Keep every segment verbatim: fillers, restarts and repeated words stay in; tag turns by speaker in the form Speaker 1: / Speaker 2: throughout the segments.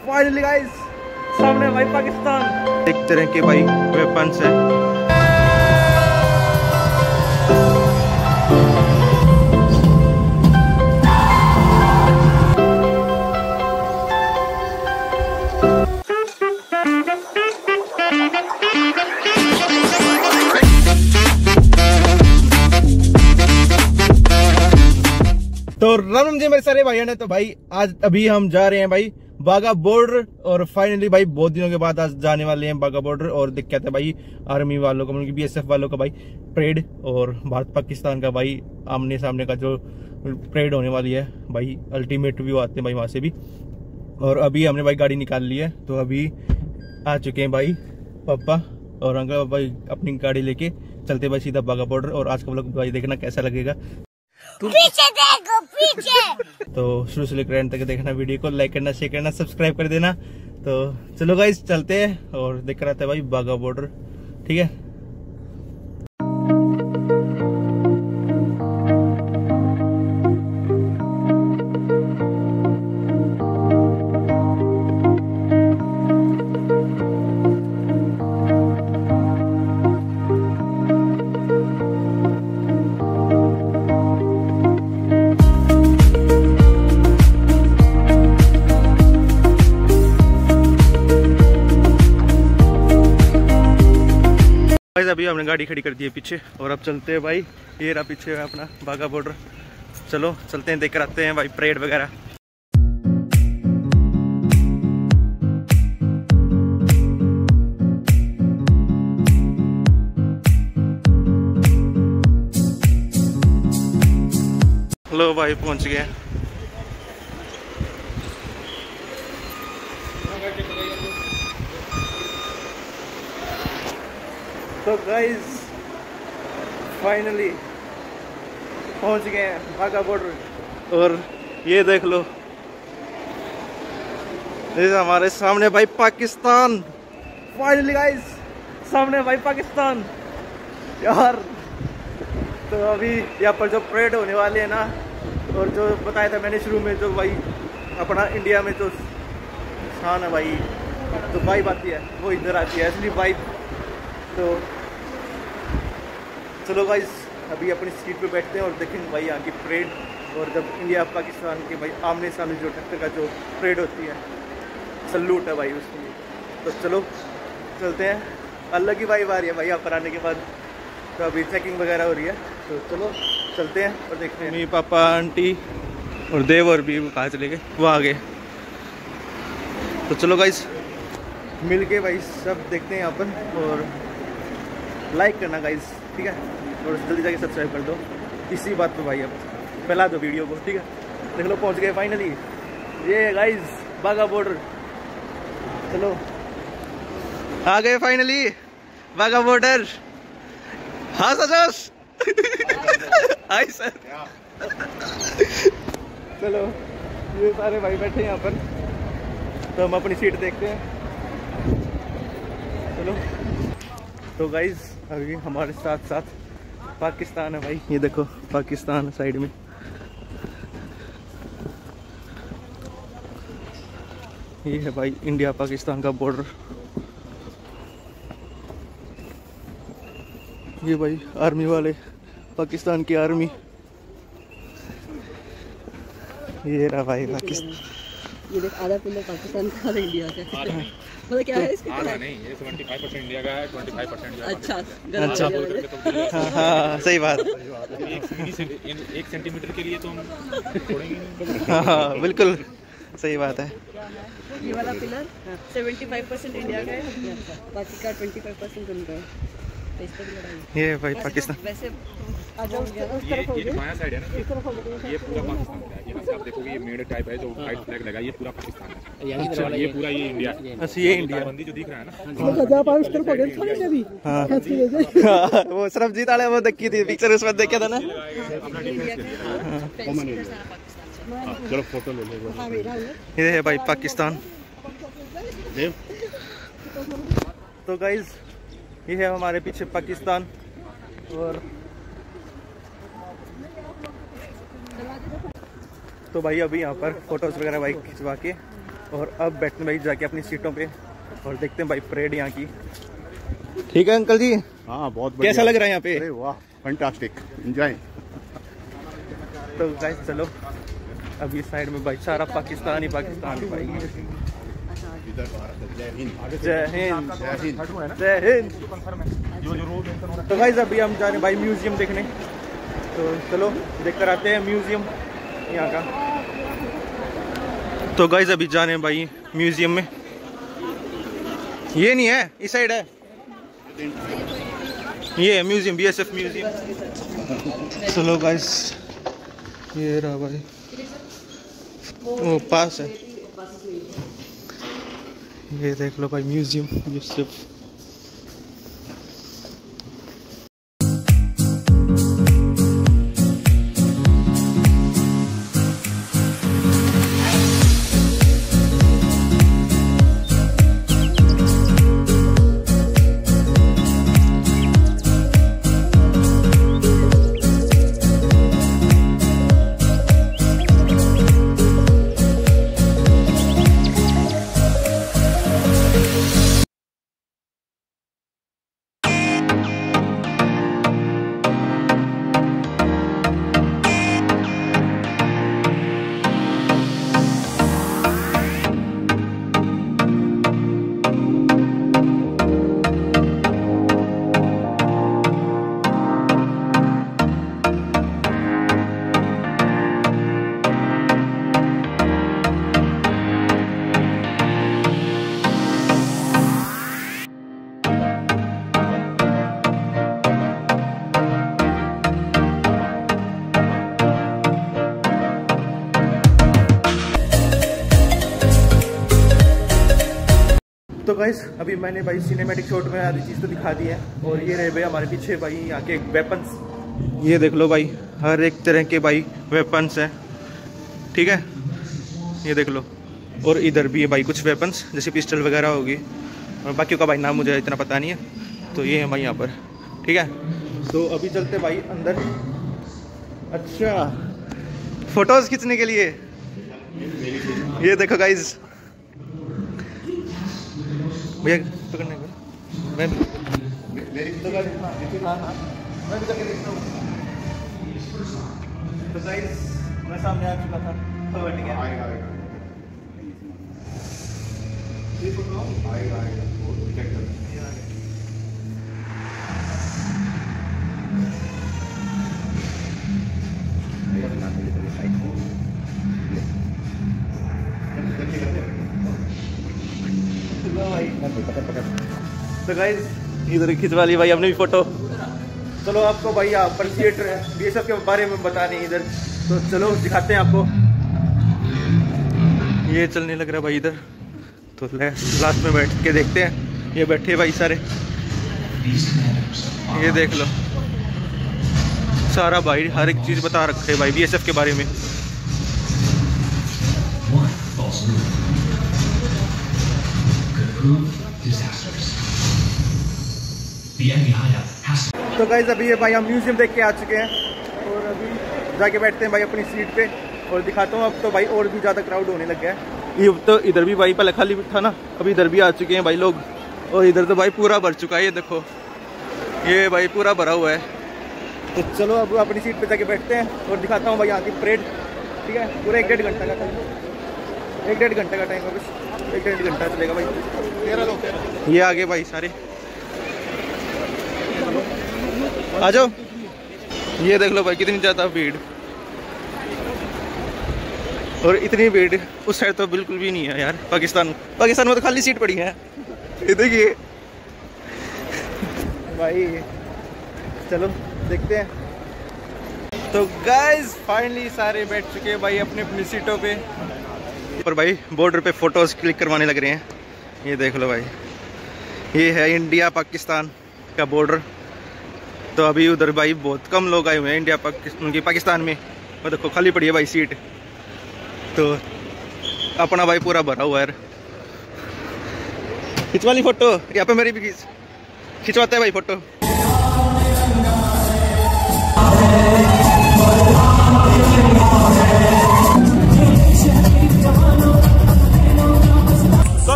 Speaker 1: Finally guys सामने भाई पाकिस्तान। एक तरह के भाई वेपन्स है। तो राम जी मेरे सारे भाइयों ने, तो भाई आज अभी हम जा रहे हैं भाई बाघा बॉर्डर। और फाइनली भाई बहुत दिनों के बाद आज जाने वाले हैं बाघा बॉर्डर। और दिक्कत है भाई आर्मी वालों का, मतलब बीएसएफ वालों का भाई परेड, और भारत पाकिस्तान का भाई आमने सामने का जो परेड होने वाली है भाई। अल्टीमेट व्यू आते हैं भाई वहां से भी। और अभी हमने भाई गाड़ी निकाल ली है, तो अभी आ चुके हैं भाई पापा और अंकल भाई अपनी गाड़ी लेके चलते भाई सीधा बाघा बॉर्डर। और आज का व्लॉग भाई देखना कैसा लगेगा,
Speaker 2: पीछे देखो पीछे।
Speaker 1: तो शुरू से लेकर एंड तक देखना, वीडियो को लाइक करना, शेयर करना, सब्सक्राइब कर देना। तो चलो गाइस चलते हैं और देख कर आते हैं भाई बाघा बॉर्डर। ठीक है। अभी हमने गाड़ी खड़ी कर दी है पीछे और अब चलते हैं भाई। ये रहा पीछे है अपना बाघा बॉर्डर। चलो चलते हैं, देख कर आते हैं भाई परेड वगैरह। लो भाई पहुंच गए। तो गाइस फाइनली पहुंच गए हैं बाघा बॉर्डर। और ये देख लो, ये हमारे सामने भाई पाकिस्तान। फाइनली गाइस सामने भाई पाकिस्तान यार। तो अभी यहाँ पर जो परेड होने वाले हैं ना, और जो बताया था मैंने शुरू में, जो भाई अपना इंडिया में जो शान है भाई, तो वाइब आती है वो इधर आती है, असली वाइब। तो चलो गाइस अभी अपनी सीट पे बैठते हैं और देखेंगे भाई यहाँ की परेड। और जब इंडिया पाकिस्तान के भाई आमने सामने जो टक्कर का जो परेड होती है, सल्यूट है भाई उसकी। तो चलो चलते हैं, अलग ही वाइब आ रही है भाई यहाँ पर आने के बाद। तो अभी चेकिंग वगैरह हो रही है, तो चलो चलते हैं और देखते हैं। मम्मी पापा आंटी और देव और भी कहाँ चले गए, वो आ गए। तो चलो गाइस मिल के भाई सब देखते हैं यहाँ पर। और लाइक करना गाइस, ठीक है, और जल्दी जाके सब्सक्राइब कर दो इसी बात पे भाई। अब फैला दो वीडियो को, ठीक है। देख लो पहुंच गए फाइनली, ये गाइस बाघा बॉर्डर। चलो आ गए फाइनली बाघा बॉर्डर। हाँ सजोश हाय सर। चलो ये सारे भाई बैठे हैं यहाँ पर, तो हम अपनी सीट देखते हैं। चलो तो गाइज अभी हमारे साथ साथ पाकिस्तान है भाई। ये देखो पाकिस्तान साइड में। ये है भाई इंडिया पाकिस्तान का बॉर्डर। ये भाई आर्मी वाले, पाकिस्तान की आर्मी। ये रहा भाई पाकिस्तान।
Speaker 3: ये देख आधा पिलर पाकिस्तान का, आधा इंडिया का। मतलब क्या है इसका?
Speaker 4: आधा नहीं, ये पचहत्तर परसेंट इंडिया का है, पच्चीस परसेंट।
Speaker 3: अच्छा
Speaker 1: अच्छा हाँ सही बात।
Speaker 4: एक सेंटीमीटर के लिए तो हम छोड़ेंगे।
Speaker 1: हाँ बिल्कुल सही बात है।
Speaker 3: ये वाला पिलर पचहत्तर परसेंट इंडिया का है, बाकी का पच्चीस परसेंट उनका है। तो इस पर भी लड़ाई
Speaker 1: ये भाई पाकिस्तान।
Speaker 3: वैसे आ जाओ उस तरफ हो
Speaker 4: ये जो
Speaker 3: गए,
Speaker 4: बायां साइड है ना,
Speaker 3: इस तरफ हो गए।
Speaker 4: ये पूरा पाकिस्तान का है। यहाँ से आप देखोगे ये मेड टाइप है जो व्हाइट फ्लैग लगा, ये पूरा पाकिस्तान है। अच्छा ये पूरा ये इंडिया है।
Speaker 1: अच्छा ये इंडिया
Speaker 4: बंदी जो दिख रहा है ना,
Speaker 1: हाँ वो सरबजीत वाले वो देखी थी पिक्चर, उसमें देखा था ना।
Speaker 4: चलो फोटो ले लो।
Speaker 1: ये है भाई पाकिस्तान। तो गाइज ये है हमारे पीछे पाकिस्तान। और तो भाई अभी यहाँ पर फोटोज वगैरह भाई खिंचवा के और अब बैठते हैं भाई जाके अपनी सीटों पे और देखते हैं भाई परेड यहाँ की। ठीक है अंकल जी।
Speaker 5: हाँ बहुत बढ़िया।
Speaker 1: कैसा लग रहा है यहाँ पे?
Speaker 5: अरे वाह फैंटास्टिक, एंजॉय।
Speaker 1: तो गाइस चलो अब ये साइड में भाई सारा पाकिस्तान ही पाकिस्तान भाई।
Speaker 5: इधर भारत, जय हिंद।
Speaker 1: जय हिंद
Speaker 5: जय हिंद।
Speaker 1: जय हिंद। तो गाइस अभी हम जा रहे हैं भाई म्यूजियम देखने, तो चलो देख कर आते हैं म्यूजियम यहाँ का। तो गाइस अभी जा रहे हैं भाई म्यूजियम में। ये नहीं है, इस साइड है, ये है म्यूजियम, बीएसएफ म्यूजियम। चलो गाइस ये रहा भाई, वो पास है, ये देख लो भाई म्यूजियम बीएसएफ। तो गाइस अभी मैंने भाई सिनेमैटिक शॉट में आधी चीज़ तो दिखा दी है, और ये रहे भाई हमारे पीछे भाई यहाँ के वेपन्स। ये देख लो भाई हर एक तरह के भाई वेपन्स हैं, ठीक है, ये देख लो। और इधर भी है भाई कुछ वेपन्स जैसे पिस्टल वगैरह होगी, और बाकी का भाई नाम मुझे इतना पता नहीं है। तो ये है भाई यहाँ पर, ठीक है। तो अभी चलते भाई अंदर। अच्छा फोटोज खींचने के लिए ये देखो गाइज, भैया पकड़ने को मैं तो हाँ हाँ मैं भी करके देखता हूँ। तो गाइस मैं सामने आ चुका था, तो बैठ गया। आएगा आएगा आएगा आएगा वो डिटेक्ट कर। तो गाइस इधर खिंचवा ली भाई हमने भी फोटो। चलो आपको भाई यहाँ पर थिएटर बीएसएफ के बारे में बता रहे हैं इधर, तो चलो दिखाते हैं आपको। ये चलने लग रहा है भाई इधर, तो लास्ट में बैठ के देखते हैं। ये बैठे भाई सारे, ये देख लो सारा भाई हर एक चीज़ बता रखे भाई बीएसएफ के बारे में। तो गाइस अभी ये भाई हम म्यूजियम देख के आ चुके हैं, और अभी जाके बैठते हैं भाई अपनी सीट पे और दिखाता हूँ। अब तो भाई और भी ज़्यादा क्राउड होने लग गया है। ये तो इधर भी भाई पहले खाली था ना, अभी इधर भी आ चुके हैं भाई लोग, और इधर तो भाई पूरा भर चुका है। ये देखो ये भाई पूरा भरा हुआ है। तो चलो अब अपनी सीट पे जाके बैठते हैं और दिखाता हूँ भाई यहाँ की परेड, ठीक है। पूरा एक डेढ़ घंटा का टाइम, एक डेढ़ घंटे का टाइम है बस, एक डेढ़ घंटा चलेगा भाई। तेरह लोग ये आगे भाई सारे आ जाओ। ये देख लो भाई कितनी ज़्यादा भीड़, और इतनी भीड़ उस साइड तो बिल्कुल भी नहीं है यार। पाकिस्तान पाकिस्तान में तो खाली सीट पड़ी है, ये देखिए भाई। चलो देखते हैं। तो गाइस फाइनली सारे बैठ चुके हैं भाई अपनी अपनी सीटों पे, पर भाई बॉर्डर पे फोटोज क्लिक करवाने लग रहे हैं। ये देख लो भाई, ये है इंडिया पाकिस्तान का बॉर्डर। तो अभी उधर भाई बहुत कम लोग आए हुए हैं इंडिया पाकिस्तान की पाकिस्तान में, वो देखो खाली पड़ी है भाई सीट। तो अपना भाई पूरा भरा हुआ है। खिंचवा ली फोटो, यहाँ पे मेरी भी खींच खिंचवाते हैं भाई फोटो।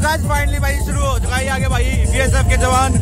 Speaker 1: गाइस फाइनली भाई शुरू हो चुका है आगे भाई बीएसएफ के जवान।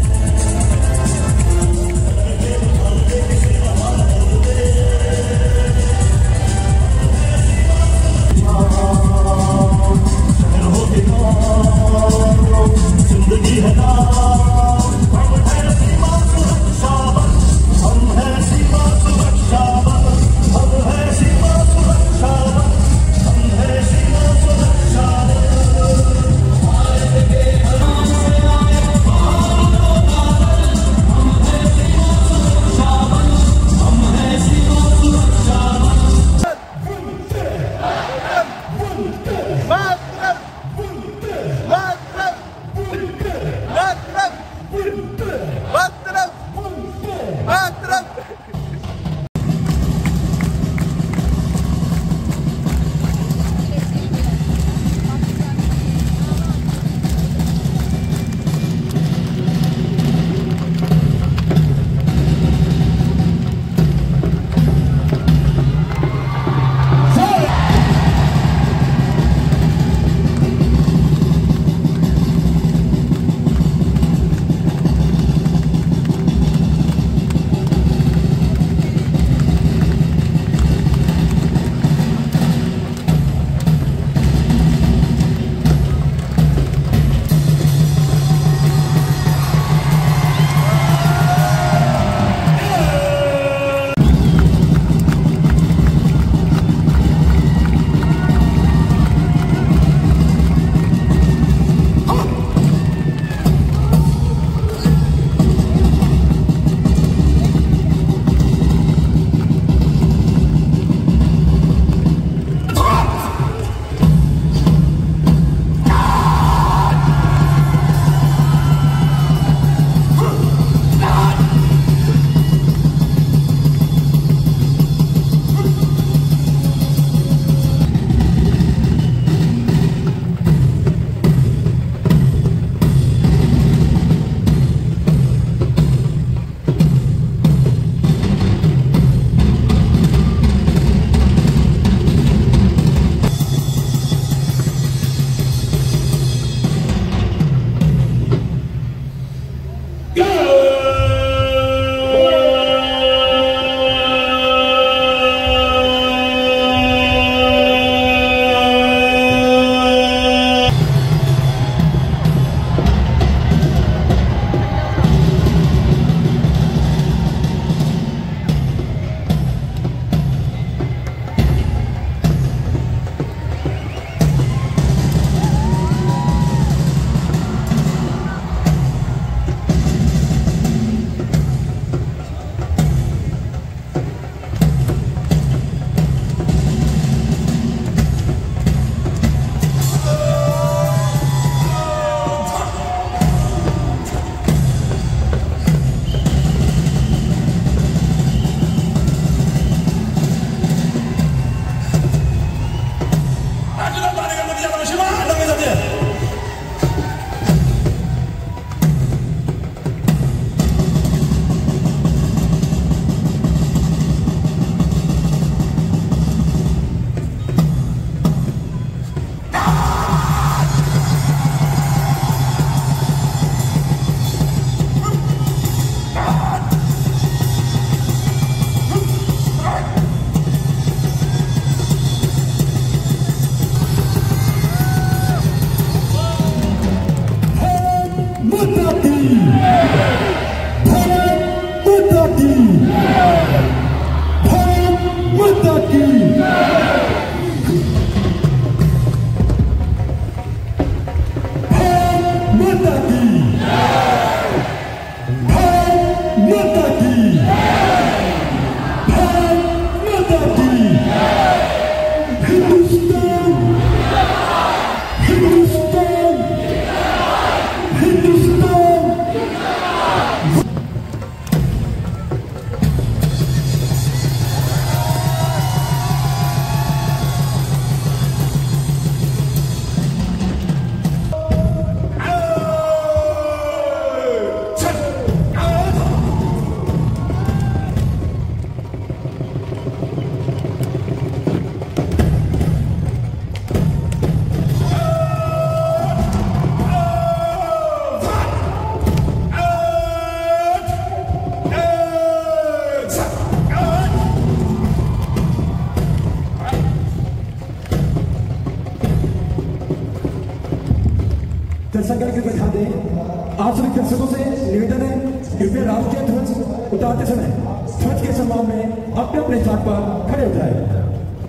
Speaker 6: दर्शकों के बता दें, आप सभी दर्शकों से निवेदन है, कृपया राष्ट्रीय ध्वज उतारते समय ध्वज के सम्मान में अपने अपने स्थान पर खड़े हो जाए।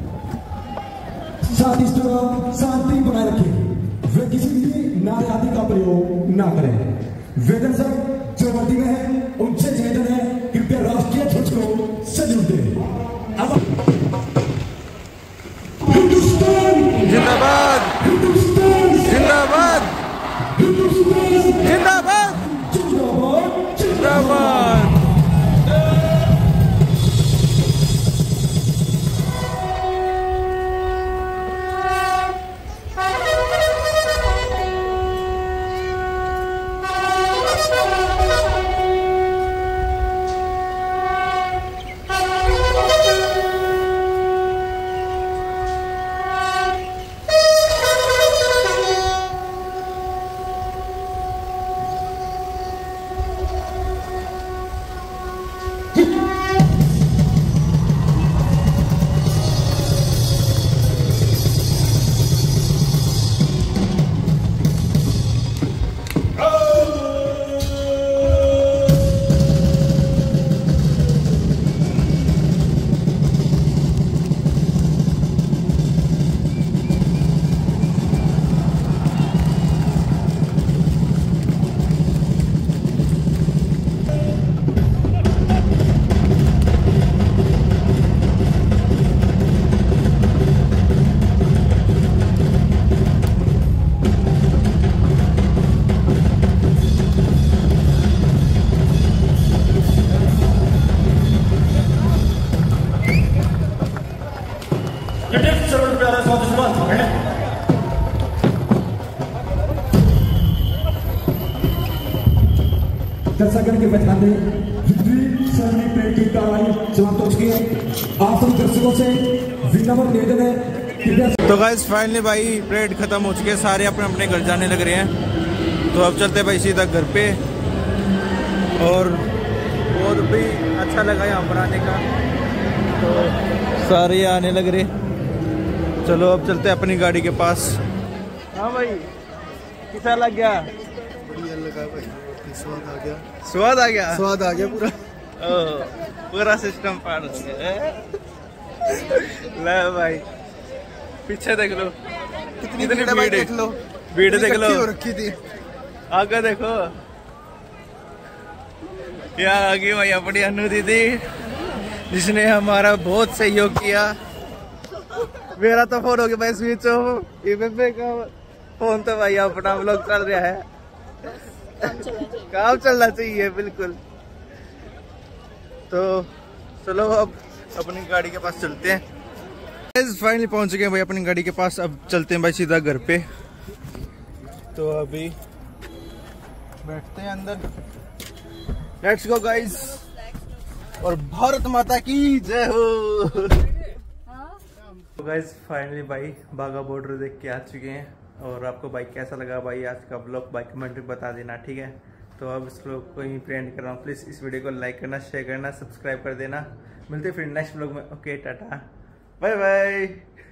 Speaker 6: साथ ही इस दौरान शांति बनाए रखें, वे किसी भी नारे आदि का प्रयोग ना करें। वेदन सर जो वर्दी में है उनसे निवेदन है, कृपया राष्ट्रीय ध्वज को सैल्यूट दें। अब हिंदुस्तान
Speaker 1: जिंदाबाद, जिंदाबाद, जिंदाबाद, जिंदाबाद।
Speaker 6: दर्शकों के बता दें, सरनी परेड की कार्रवाई समाप्त हो चुकी है। आप सभी दर्शकों से विनम्र निवेदन है।
Speaker 1: तो गाइस फाइनली भाई परेड खत्म हो चुकी है, सारे अपने अपने घर जाने लग रहे हैं। तो अब चलते भाई सीधा घर पे, और बहुत भी अच्छा लगा यहाँ पर आने का, तो सारे आने लग रहे। चलो अब चलते हैं अपनी गाड़ी के पास। हाँ भाई कितना लग गया?
Speaker 7: बढ़िया लगा भाई, स्वाद आ गया,
Speaker 1: स्वाद आ गया,
Speaker 7: स्वाद आ गया पूरा।
Speaker 1: ओह, पूरा सिस्टम पार हो गया। ले भाई पीछे देख लो,
Speaker 7: कितनी
Speaker 1: इतनी
Speaker 7: भीड़ है भाई,
Speaker 1: भीड़ है।
Speaker 7: देख लो,
Speaker 1: भीड़ देख लो,
Speaker 7: इकट्ठी हो रखी थी।
Speaker 1: आगे देखो, यहाँ आ गई भाई अपनी अनु दीदी, जिसने हमारा बहुत सहयोग किया। मेरा तो फोन हो गया भाई स्विच ऑफ, बेबे का फोन तो भाई अपना व्लॉग चल रहा है, काम चलना चाहिए बिल्कुल। तो चलो अब अपनी गाड़ी के पास चलते हैं। फाइनली पहुंच गए भाई अपनी गाड़ी के पास, अब चलते हैं भाई सीधा घर पे। तो अभी बैठते हैं अंदर, लेट्स गो गाइस, और भारत माता की जय हो। तो गाइस फाइनली भाई बाघा बॉर्डर देख के आ चुके हैं, और आपको भाई कैसा लगा भाई आज का ब्लॉग, भाई कमेंट में बता देना, ठीक है। तो अब इस ब्लॉग को ही फ्रेंड कर रहा हूँ, प्लीज़ इस वीडियो को लाइक करना, शेयर करना, सब्सक्राइब कर देना। मिलते फिर नेक्स्ट ब्लॉग में, ओके टाटा बाय बाय।